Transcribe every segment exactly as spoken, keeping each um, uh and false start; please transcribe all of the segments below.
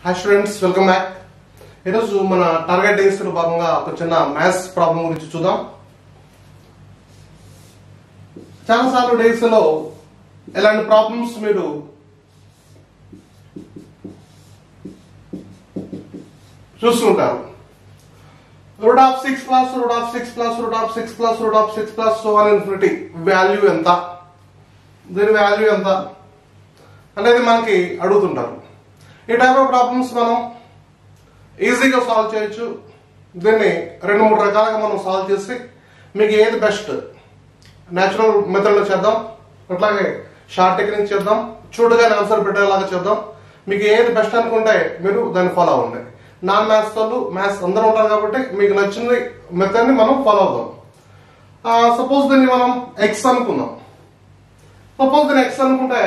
Hi students, welcome back. ఈరోజు మన target days లో భాగంగా ఒక చిన్న మ్యాథ్స్ ప్రాబ్లం గురించి చూద్దాం. చాలా సార్లు డేస్ లో ఇలాంటి ప్రాబ్లమ్స్ మీరు చూస్తుంటారు. Root of six plus root of six plus root of six plus root of six plus so on infinity value ఎంత, దీని వాల్యూ ఎంత అనేది మనకి అడుగుతుంటారు. ఈ టైప్ ఆఫ్ ప్రాబ్లమ్స్ మనం ఈజీగా సాల్వ్ చేయొచ్చు. దీన్ని రెండు మూడు రకాలుగా మనం సాల్వ్ చేసి మీకు ఏది బెస్ట్, న్యాచురల్ మెథడ్లో చేద్దాం, అట్లాగే షార్ట్ టెక్నిక్ చేద్దాం, చూడగానే ఆన్సర్ పెట్టేలాగా చేద్దాం. మీకు ఏది బెస్ట్ అనుకుంటే మీరు దాన్ని ఫాలో అవ్వండి. నాన్ మ్యాథ్స్ వాళ్ళు మ్యాథ్స్ అందరూ ఉంటారు కాబట్టి మీకు నచ్చిన మెథడ్ని మనం ఫాలో అవుదాం. సపోజ్ దీన్ని మనం ఎక్స్ అనుకుందాం. సపోజ్ దీన్ని ఎక్స్ అనుకుంటే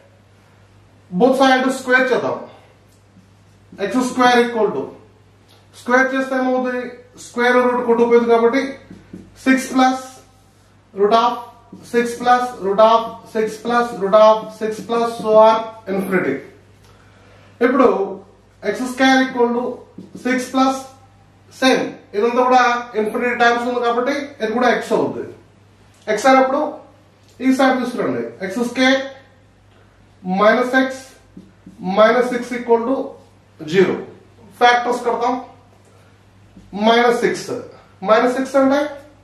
బోత్ సైడ్ స్క్వేర్ చేద్దాం. X square equal to square చేస్తే ఏమవుతుంది, స్క్వేర్ రూట్ కొట్టుకుపోయింది కాబట్టి six plus root of six plus root of six plus root of six plus so on infinity. ఇప్పుడు X square equal to six plus same ఇదంతా కూడా infinity times ఉంది కాబట్టి ఇది కూడా ఎక్స్ అవుతుంది. ఎక్స్ అయినప్పుడు ఈ సైడ్ తీసుకురండి, X square minus X minus six equal to zero. Factors కడతాం. మైనస్ సిక్స్ మైనస్ సిక్స్ అంటే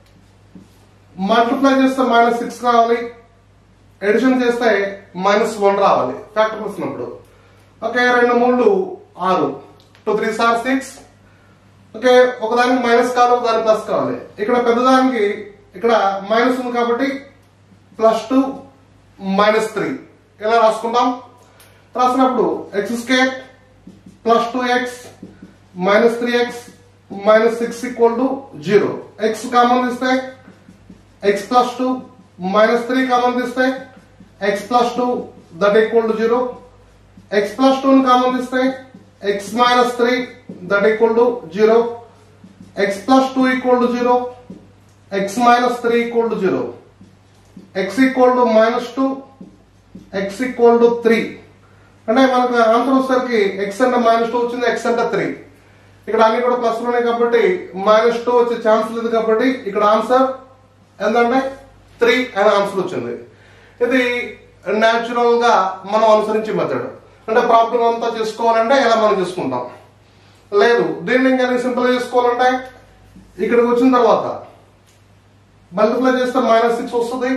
మల్టిప్లై చేస్తే మైనస్ సిక్స్ రావాలి, ఎడిషన్ చేస్తే మైనస్ వన్ రావాలి ఫ్యాక్టర్ వచ్చినప్పుడు. ఓకే, రెండు మూడు ఆరు, two three sir six. Okay, ఒకదానికి మైనస్ కావాలి, ఒకదానికి ప్లస్ కావాలి. ఇక్కడ పెద్దదానికి ఇక్కడ మైనస్ ఉంది కాబట్టి ప్లస్ టూ మైనస్ త్రీ ఇలా రాసుకుంటాం. రాసినప్పుడు X square plus two X minus three X minus six equal to zero. X common తీస్తే X plus two minus three common తీస్తే X plus two that equal to zero. X plus two common తీస్తే X minus three that equal to zero. X plus two equal to zero, X minus three equal to zero. X equal to minus two, X equal to three. అంటే మనకు answer వచ్చేసరికి X అంటే minus two వచ్చింది, X అంటే three. ఇక్కడ అన్ని కూడా plus ఉన్నాయి కాబట్టి మైనస్ టూ వచ్చే ఛాన్స్ లేదు కాబట్టి ఇక్కడ ఆన్సర్ ఏంటంటే త్రీ అనే ఆన్సర్ వచ్చింది. ఇది న్యాచురల్ గా మనం అనుసరించే మెథడ్. అంటే ప్రాబ్లం అంతా చేసుకోవాలంటే ఎలా మనం చేసుకుంటాం. లేదు దీన్ని ఇంకా సింపుల్ చేసుకోవాలంటే ఇక్కడికి వచ్చిన తర్వాత మల్టిప్లై చేస్తే మైనస్ సిక్స్ వస్తుంది,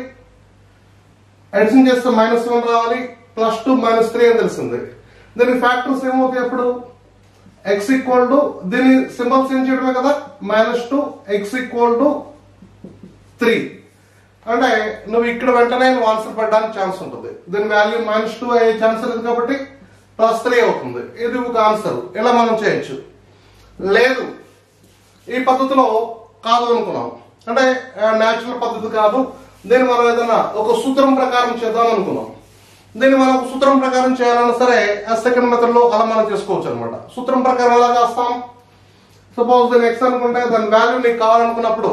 అడిషన్ చేస్తే మైనస్ వన్ రావాలి, ప్లస్ టూ మైనస్ త్రీ అని తెలిసింది. దీని ఫ్యాక్టర్స్ ఏమవుతాయి, అప్పుడు ఎక్స్ ఈక్వల్ టు దీని సింబల్స్ ఏం చేయడమే కదా, minus two X equal to three. అంటే నువ్వు ఇక్కడ వెంటనే నువ్వు ఆన్సర్ పెట్టడానికి ఛాన్స్ ఉంటుంది. దీని వాల్యూ మైనస్ టూ అయ్యే ఛాన్స్ లేదు కాబట్టి ప్లస్ త్రీ అవుతుంది. ఇది ఒక ఆన్సర్. ఇలా మనం చేయొచ్చు. లేదు ఈ పద్ధతిలో కాదు అనుకున్నాం, అంటే న్యాచురల్ పద్ధతి కాదు, దీన్ని మనం ఏదైనా ఒక సూత్రం ప్రకారం చేద్దాం అనుకున్నాం. దీన్ని మనం ఒక సూత్రం ప్రకారం చేయాలన్నా సరే సెకండ్ మెథడ్ లో అలా మనం చేసుకోవచ్చు అనమాట. సూత్రం ప్రకారం ఎలా చేస్తాం, సపోజ్ దీన్ని ఎక్స్ అనుకుంటే దాని వాల్యూ నీకు కావాలనుకున్నప్పుడు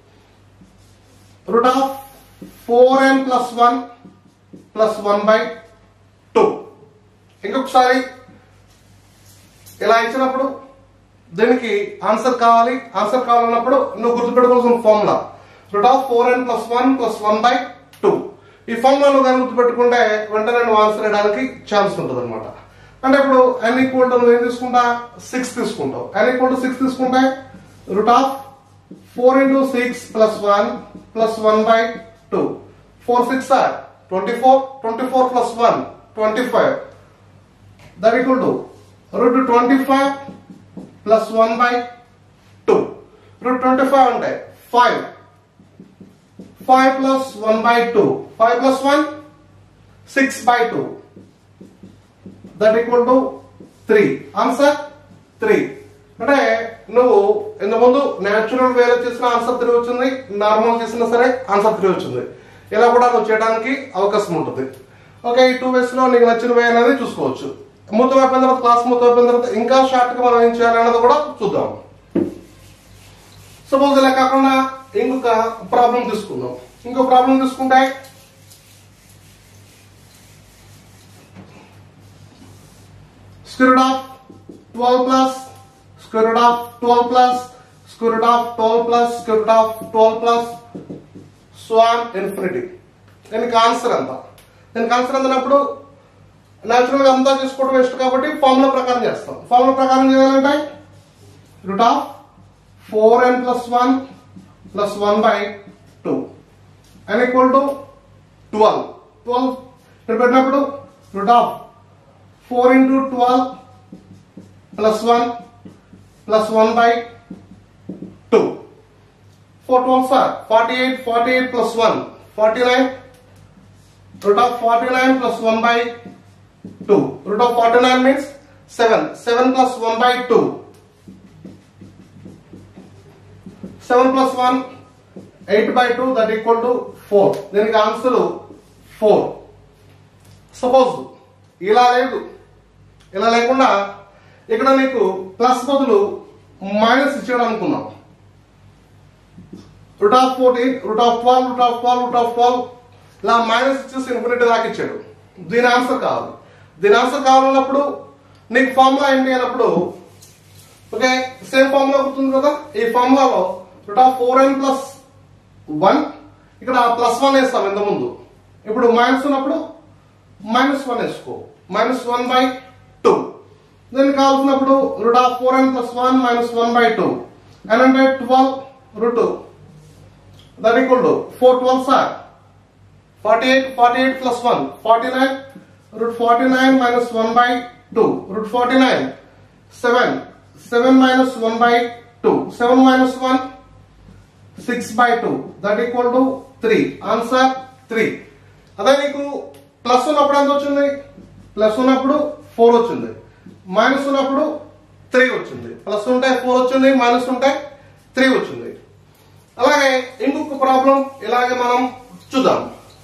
root of four N plus one plus one by two. ఇంకొకసారి ఇలా ఇచ్చినప్పుడు దీనికి ఆన్సర్ కావాలి, ఆన్సర్ కావాలన్నప్పుడు నువ్వు గుర్తుపెట్టుకోవాల్సిన formula root of four N plus one plus one by two. ఈ ఫార్ములాలో కానీ గుర్తుపెట్టుకుంటే వెంటనే నువ్వు ఆన్సర్ వేయడానికి ఛాన్స్ ఉంటుంది అనమాట. అంటే ఇప్పుడు ఎన్ ఈక్వల్ టు నువ్వు ఏం తీసుకుంటా, సిక్స్ తీసుకుంటావు. ఎన్ ఈక్వల్ టు సిక్స్ తీసుకుంటే root of four into six plus one plus one by two. Four six are twenty four, twenty four plus one twenty five that equal to root twenty five plus one by two. Root twenty five అంటే five, five plus one by two, five plus one six by two that equal to three. Answer three. అంటే నువ్వు ఇంతకుముందు natural వేలో చేసిన answer three వచ్చింది, normal చేసినా సరే answer three వచ్చింది. ఇలా కూడా నువ్వు చేయడానికి అవకాశం ఉంటుంది. ఓకే, ఈ టూ వేస్ లో నీకు నచ్చిన వే అనేది చూసుకోవచ్చు. మొత్తం అయిపోయిన తర్వాత క్లాస్ మొత్తం అయిపోయిన తర్వాత ఇంకా షార్ట్ గా మనం ఏం చేయాలన్నది కూడా చూద్దాం. సపోజ్ ఇలా కాకుండా ఇంకొక ప్రాబ్లం తీసుకుందాం. ఇంకో ప్రాబ్లం తీసుకుంటే square root of twelve plus square root of twelve plus square root of twelve plus square root of twelve plus so on infinity. దీనికి ఆన్సర్ ఎంత? దీనికి ఆన్సర్ అందినప్పుడు న్యాచురల్ గా అంతా చేసుకోవడం ఇష్టం కాబట్టి ఫార్ములా ప్రకారం చేస్తాం. ఫార్ములా ప్రకారం చేయాలంటే root of four N plus one plus one by two and equal to twelve. Twelve ఇక్కడ పెట్టినప్పుడు root of four into twelve plus one plus one by two. four twelve are forty-eight, forty-eight plus one, forty-nine. Root of forty-nine plus one by two. Root of forty-nine means seven. seven plus one by two. seven plus one, eight by two, that equal to four. Then the answer four. Suppose ఇలా లేదు, ఇలా లేకుండా ఇక్కడ నీకు plus బదులు minus ఇచ్చాడు అనుకున్నాం. Root of fourteen, root of twelve, root of twelve, root of twelve ఇలా మైనస్ ఇచ్చేసి ఇన్ఫినిటీ దాకా ఇచ్చాడు. దీని ఆన్సర్ కావాలి. దీని ఆన్సర్ కావాలన్నప్పుడు నీకు ఫార్ములా ఏంటి అన్నప్పుడు ఓకే సేమ్ ఫార్ములా గుర్తుంది కదా. ఈ ఫార్ములాలో root of four N plus one ఇక్కడ ప్లస్ వన్ వేస్తాం ఇంత ముందు. ఇప్పుడు మైనస్ ఉన్నప్పుడు మైనస్ వన్ వేసుకో, మైనస్ వన్ బై టూ. దీనికి కావాల్సినప్పుడు root of four N plus one minus one by two and అంటే twelve root two. That equal to four twelves are forty-eight, forty-eight plus one, forty-nine, root forty-nine minus one by two, root forty-nine, seven, seven minus one by two, seven minus one, six by two, that equal to three. Answer three. అదే నీకు plus ఉన్నప్పుడు ఎంత వచ్చింది? Plus ఉన్నప్పుడు four వచ్చింది, minus ఉన్నప్పుడు three వచ్చింది. Plus ఉంటే ఫోర్ వచ్చింది, మైనస్ ఉంటే త్రీ వచ్చింది. అలాగే ఇంకొక ప్రాబ్లం ఇలాగే మనం చూద్దాం.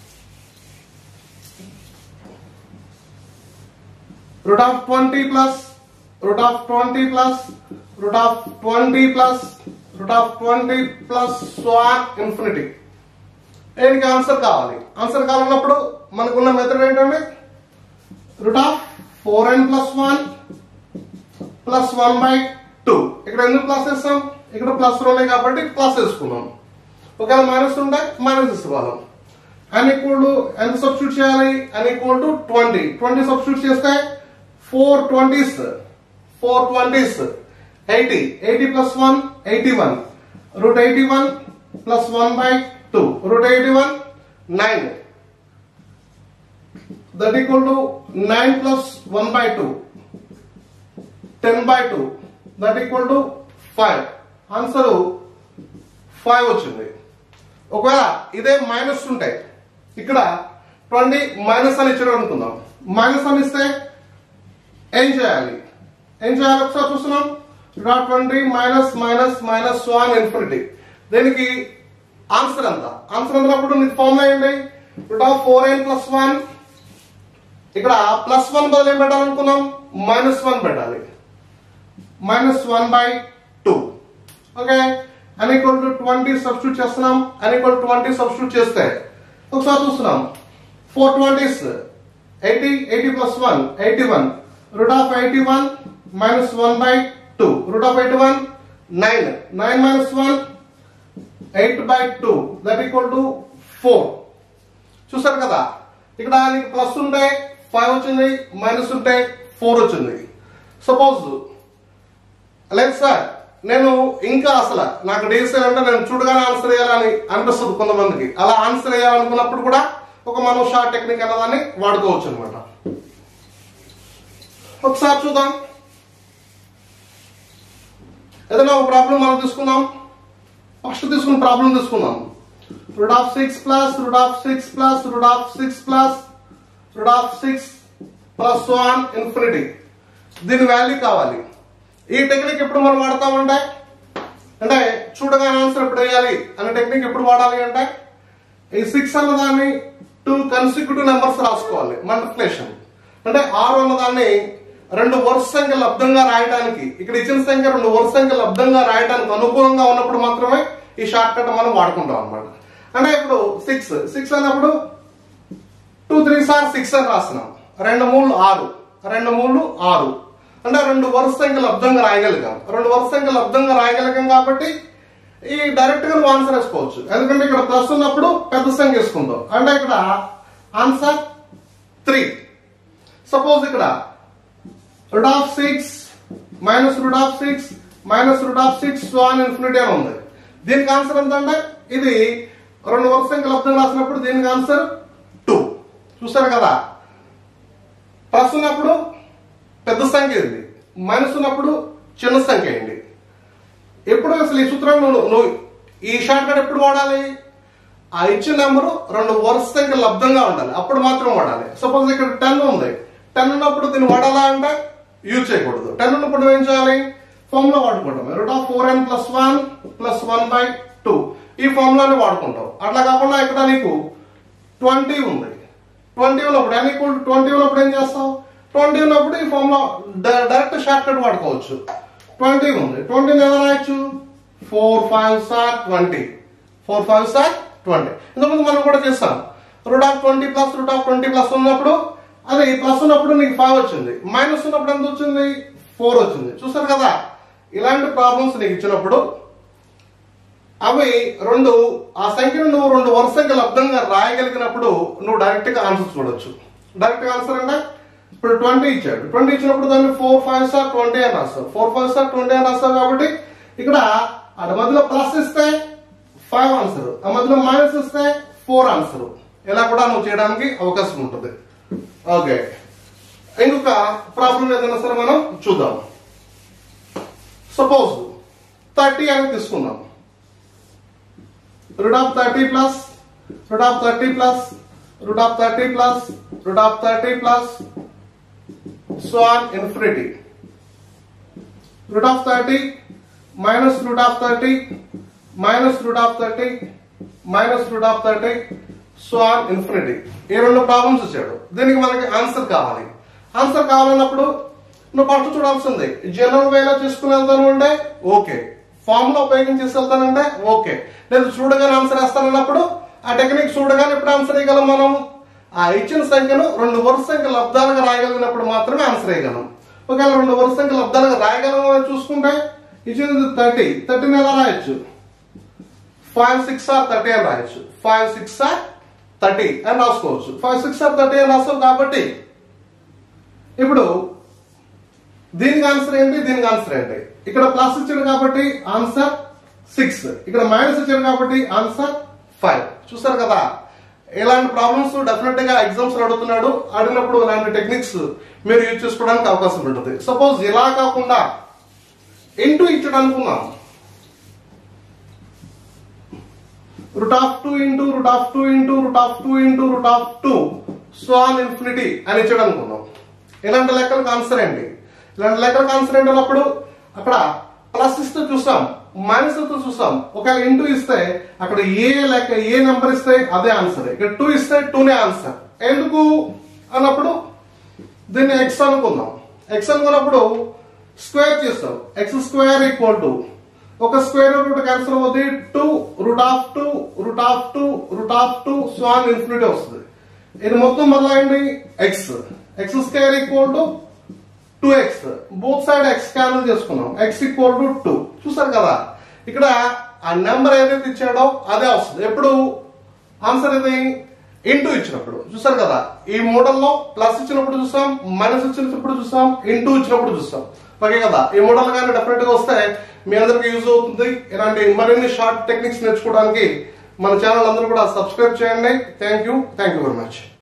Root of twenty plus root of twenty plus root of twenty plus root of twenty plus so on infinity. దీనికి ఆన్సర్ కావాలి. ఆన్సర్ కావాలన్నప్పుడు మనకున్న మెథడ్ ఏంటంటే root of four N plus one plus one by two. ఇక్కడ ఎందుకు plus వేస్తాం? ఇక్కడ plus ఉన్నాయి కాబట్టి ప్లస్ వేసుకున్నాం. ఒకవేళ మైనస్ ఉంటే మైనస్ తీసుకోవాలి. అన్ ఈక్వల్ టు ఎంత సబ్స్టిట్యూట్ చేయాలి? N equal to twenty. Twenty substitute చేస్తే four twenties four twenties eighty. Eighty plus one eighty one. Root eighty one plus one by two. Root eighty one nine. That equal to nine plus one by two ten by two. That equal to five. Answer five వచ్చింది. ఒకవేళ ఇదే minus ఉంటాయి ఇక్కడ twenty minus అని ఇచ్చాడు అనుకుందాం. Minus అని ఇస్తే ఏం చేయాలి? ఏం చేయాలి ఒకసారి చూస్తున్నాం. Twenty minus minus minus one infinity. దీనికి ఆన్సర్ ఎంత? ఆన్సర్ అంతప్పుడు నీకు ఫార్ములా ఏంటి? Root of four N plus one. ఇక్కడ ప్లస్ వన్ బదులు ఏం పెట్టాలనుకున్నాం? మైనస్ వన్ పెట్టాలి. Minus one by two. Okay N equal to twenty substitute చేస్తున్నాం. N equal to twenty substitute చేస్తే ఒకసారి చూస్తున్నాం. Four twenties eighty. Eighty plus one eighty one. Root of eighty one minus one by two. Root of eighty one nine. Nine minus one eight by two. That equal to four. చూసారు కదా ఇక్కడ నీకు plus ఉంటే five వచ్చింది, minus ఉంటే four వచ్చింది. Suppose లేదు sir నేను ఇంకా అసలు నాకు డీసీ అంటే నేను చూడగానే ఆన్సర్ చేయాలని అనిపిస్తుంది కొంతమందికి. అలా ఆన్సర్ చేయాలనుకున్నప్పుడు కూడా ఒక మనం షార్ట్ టెక్నిక్ అన్నదాన్ని వాడుకోవచ్చు అనమాట. ఒకసారి చూద్దాం. ఏదైనా ఒక ప్రాబ్లం మనం తీసుకుందాం. ఫస్ట్ తీసుకున్న ప్రాబ్లం తీసుకుందాం. Root of six plus root of six plus root of six plus root of six plus one infinity. దీని వాల్యూ కావాలి. ఈ టెక్నిక్ ఎప్పుడు మనం వాడతామంటే అంటే చూడగానే ఆన్సర్ ఎప్పుడు వేయాలి అనే టెక్నిక్ ఎప్పుడు వాడాలి అంటే ఈ సిక్స్ అన్న దాన్ని టూ కన్సిక్యూటివ్ నెంబర్స్ రాసుకోవాలి. మల్టిప్లికేషన్ అంటే ఆరు అన్న దాన్ని రెండు వరుస సంఖ్య లబ్ధంగా రాయడానికి, ఇక్కడ ఇచ్చిన సంఖ్య రెండు వరుస సంఖ్య లబ్ధంగా రాయడానికి అనుకూలంగా ఉన్నప్పుడు మాత్రమే ఈ షార్ట్ కట్ మనం వాడుకుంటాం అనమాట. అంటే ఇప్పుడు సిక్స్ సిక్స్ అన్నప్పుడు టూ త్రీ సార్ సిక్స్ అని రాస్తున్నాం. రెండు మూడు ఆరు, రెండు మూడు ఆరు. అంటే రెండు వరుస సంఖ్యలు లబ్ధంగా రాయగలిగాం. రెండు వరుస సంఖ్యలు లబ్ధంగా రాయగలిగాం కాబట్టి ఈ డైరెక్ట్ గా నువ్వు ఆన్సర్ వేసుకోవచ్చు. ఎందుకంటే ఇక్కడ ప్లస్ ఉన్నప్పుడు పెద్ద సంఖ్య వేసుకుందాం. అంటే ఇక్కడ ఆన్సర్ త్రీ. సపోజ్ ఇక్కడ root of six minus root of six minus root of six so on infinity అని ఉంది. దీనికి ఆన్సర్ ఎంత అంటే ఇది రెండు వరుస సంఖ్యలు లబ్ధంగా రాసినప్పుడు దీనికి ఆన్సర్ టూ. చూసారు కదా, ప్లస్ ఉన్నప్పుడు పెద్ద సంఖ్య ఇది, మైనస్ ఉన్నప్పుడు చిన్న సంఖ్య అయింది. ఎప్పుడు అసలు ఈ సూత్రాన్ని నువ్వు నువ్వు ఈ షార్ట్ కట్ ఎప్పుడు వాడాలి? ఆ ఇచ్చిన నెంబరు రెండు వరుస సంఖ్యలు లబ్ధంగా ఉండాలి, అప్పుడు మాత్రం వాడాలి. సపోజ్ ఇక్కడ టెన్ ఉంది, టెన్ ఉన్నప్పుడు దీన్ని వాడాలా అంటే యూజ్ చేయకూడదు. టెన్ ఉన్నప్పుడు ఏం చేయాలి? ఫార్ములా వాడుకుంటాం. Root of four N plus one plus one by two ఈ ఫార్ములాని వాడుకుంటాం. అట్లా కాకుండా ఇక్కడ నీకు ట్వంటీ ఉంది, ట్వంటీ ఉన్నప్పుడు ఎన్ ఈక్వల్ ట్వంటీ ఉన్నప్పుడు ఏం చేస్తావు? ట్వంటీ ఉన్నప్పుడు ఈ ఫార్ములా డైరెక్ట్ షార్ట్ కట్ వాడుకోవచ్చు. ట్వంటీ ఉంది, ట్వంటీని ఎలా రాయొచ్చు? Four five sir twenty, four five sir twenty. ఇంతకుముందు మనం కూడా చేస్తాం. Root of twenty plus root of twenty plus ఉన్నప్పుడు అదే ప్లస్ ఉన్నప్పుడు నీకు ఫైవ్ వచ్చింది, మైనస్ ఉన్నప్పుడు ఎంత వచ్చింది? ఫోర్ వచ్చింది. చూసారు కదా, ఇలాంటి ప్రాబ్లమ్స్ నీకు ఇచ్చినప్పుడు అవి రెండు ఆ సంఖ్యను నువ్వు రెండు వరుస సంఖ్యలు లబ్ధంగా రాయగలిగినప్పుడు నువ్వు డైరెక్ట్ గా ఆన్సర్ చూడొచ్చు. డైరెక్ట్ గా ఆన్సర్ అంటే ఇప్పుడు ట్వంటీ ఇచ్చాడు, ట్వంటీ ఇచ్చినప్పుడు దాన్ని ఫోర్ ఫైవ్ సార్ ట్వంటీ అని రాస్తావు, ఫోర్ ఫైవ్ సార్ ట్వంటీ అని రాస్తావు. కాబట్టి ఇక్కడ ఆ మధ్యలో ప్లస్ ఇస్తే ఫైవ్ ఆన్సర్, ఆ మధ్యలో మైనస్ ఇస్తే ఫోర్ ఆన్సర్. ఇలా కూడా నువ్వు చేయడానికి అవకాశం ఉంటుంది. ఓకే, ఇంకొక ప్రాబ్లం ఏదైనా సరే మనం చూద్దాం. సపోజ్ థర్టీ అని తీసుకుందాం. Root of thirty plus root of thirty plus root of thirty plus root of thirty plus so on infinity. Root of thirty minus root of thirty minus root of thirty minus root of thirty so on infinity. ఈ రెండు problems ఇచ్చాడు. దీనికి మనకి answer కావాలి. Answer కావాలన్నప్పుడు నువ్వు first చూడాల్సింది general వేలో చేసుకుని వెళ్తాను అంటే ఓకే, ఫార్ములా ఉపయోగించేసి వెళ్తానంటే ఓకే, లేదు చూడగానే ఆన్సర్ వేస్తానన్నప్పుడు ఆ టెక్నిక్ చూడగానే ఎప్పుడు ఆన్సర్ వేయగలం మనం? ఆ ఇచ్చిన సంఖ్యను రెండు వరుస సంఖ్యలు లబ్ధాలుగా రాయగలిగినప్పుడు మాత్రమే ఆన్సర్ వేయగలం. ఒకవేళ రెండు వరుస సంఖ్యలు లబ్ధాలుగా రాయగలం చూసుకుంటే ఇచ్చింది థర్టీ, థర్టీని ఎలా రాయొచ్చు? ఫైవ్ సిక్స్ ఆర్ థర్టీ అని రాయొచ్చు, ఫైవ్ సిక్స్ ఆర్ థర్టీ అని రాసుకోవచ్చు. ఫైవ్ సిక్స్ ఆర్ థర్టీ అని రాస్తాం. కాబట్టి ఇప్పుడు దీనికి ఆన్సర్ ఏంటి, దీనికి ఆన్సర్ ఏంటి? ఇక్కడ ప్లస్ ఇచ్చాడు కాబట్టి ఆన్సర్ సిక్స్, ఇక్కడ మైనస్ ఇచ్చాడు కాబట్టి ఆన్సర్ ఫైవ్. చూసారు కదా, ఇలాంటి ప్రాబ్లమ్స్ డెఫినెట్ గా ఎగ్జామ్స్ అడుగుతున్నాడు. అడిగినప్పుడు ఇలాంటి టెక్నిక్స్ మీరు యూజ్ చేసుకోవడానికి అవకాశం ఉంటుంది. సపోజ్ ఇలా కాకుండా ఇంటూ ఇచ్చాడు అనుకున్నాం, root of two into root of two into root of two into root of two so on infinity అని ఇచ్చాడు అనుకున్నాం. ఇలాంటి లెక్కలకు ఆన్సర్ ఏంటి? ఇలాంటి లెక్కలకు ఆన్సర్ ఏంటి అన్నప్పుడు అక్కడ ప్లస్ ఇస్తే చూస్తాం, మైనస్ ఇస్తే చూస్తాం. ఒకవేళ ఇంటూ ఇస్తే అక్కడ ఏ లెక్క ఏ నెంబర్ ఇస్తే అదే ఆన్సర్. ఇక్కడ టూ ఇస్తే టూనే ఆన్సర్. ఎందుకు అన్నప్పుడు దీన్ని ఎక్స్ అనుకుందాం. ఎక్స్ అనుకున్నప్పుడు స్క్వేర్ చేస్తాం. ఎక్స్ స్క్వేర్ ఈక్వల్ టు ఒక స్క్వేర్ రూట్ క్యాన్సిల్ అవుతుంది, two root of two root of two root of two so on infinity వస్తుంది. ఇది మొత్తం మళ్ళీ ఏంటి? X. X square equal to two X, both side X cancel చేసుకున్నాం, X equal to two. చూసారు కదా, ఇక్కడ ఆ నెంబర్ ఏదైతే ఇచ్చాడో అదే వస్తుంది. ఎప్పుడు ఆన్సర్ ఇది ఇంటూ ఇచ్చినప్పుడు. చూసారు కదా, ఈ మోడల్లో ప్లస్ ఇచ్చినప్పుడు చూసాం, మైనస్ ఇచ్చినప్పుడు చూసాం, ఇంటూ ఇచ్చినప్పుడు చూసాం. ఓకే కదా, ఈ మోడల్ కానీ డెఫినెట్ గా వస్తే మీ అందరికి యూజ్ అవుతుంది. ఇలాంటి మరిన్ని షార్ట్ టెక్నిక్స్ నేర్చుకోవడానికి మన ఛానల్ అందరూ కూడా సబ్స్క్రైబ్ చేయండి. Thank you thank you very much.